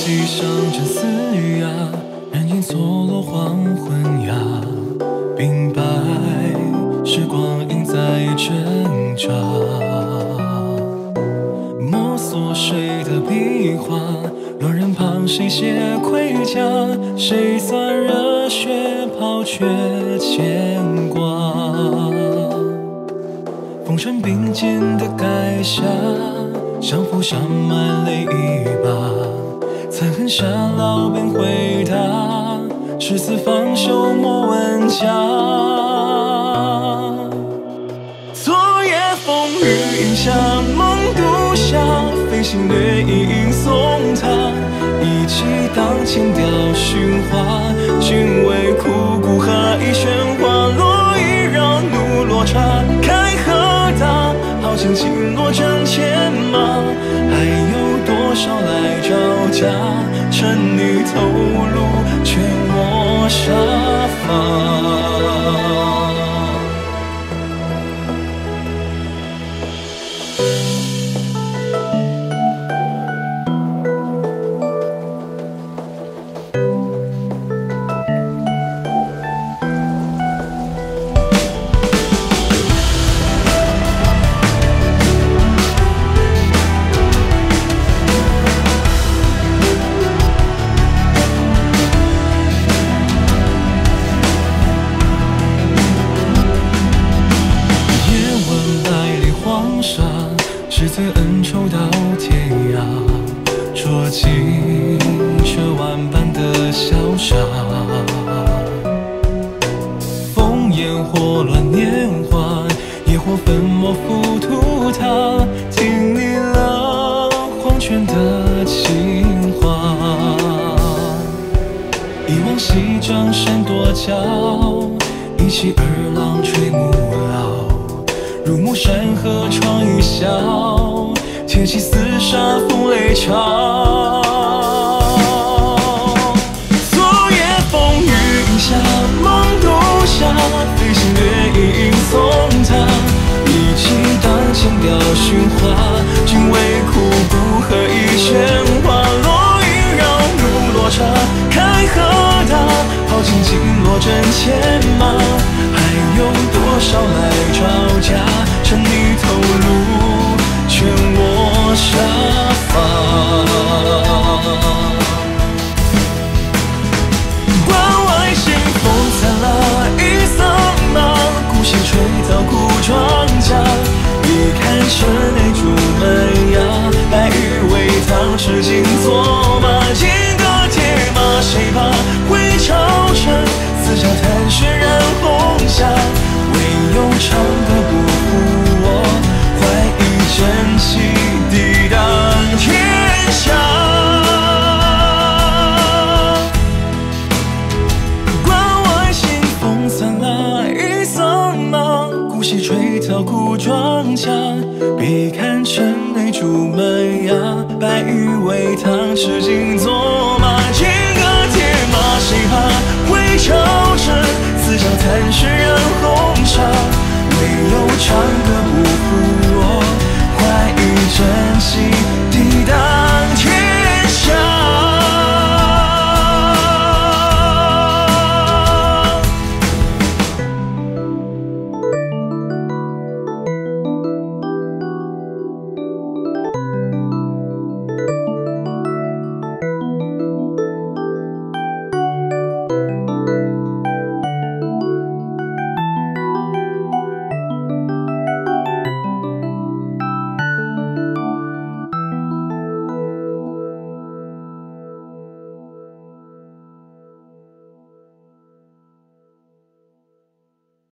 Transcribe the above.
骑上这嘶哑，人影错落黄昏呀，冰白时光印在挣扎。摸索谁的笔画，落人旁谁写盔甲，谁算热血抛却牵挂。风尘并肩的垓下，相扶上满泪一把，残痕下老便回答，誓死方休莫问家。昨夜风雨饮下，梦独下，飞行掠影送他，一骑当前雕寻花，君为枯骨何以喧哗，落一绕怒落差，开何大，豪情尽落阵前马，还有多少来招架，趁你头颅劝我沙发。是最恩仇到天涯，捉紧这万般的潇洒。烽烟火乱年华，野火粉墨浮屠他，听腻了黄泉的情话。一往昔张山多娇，一骑二郎垂暮老。入暮山河窗一笑，铁骑厮杀风雷潮。昨夜风雨饮下，梦独下，飞行掠影送他，一骑当前雕寻花，君为枯骨何以喧哗，落一绕怒落差，开何大，豪情尽落阵前马，还有多少来招架，趁你头颅劝我沙发。关外新风灿烂一桑麻，古稀吹到古庄稼，一看城内竹门呀，白玉为堂吃尽作罢，金戈铁马谁怕，回朝臣四下谈血染红霞，唯有唱歌不负我，怀一真气抵挡天下。关外新风灿烂一桑麻，古稀吹到古庄稼，别看城内竹门呀，白玉为堂吃尽作罢，金戈铁马谁怕，回朝臣四下谈血染红纱，唯有唱歌不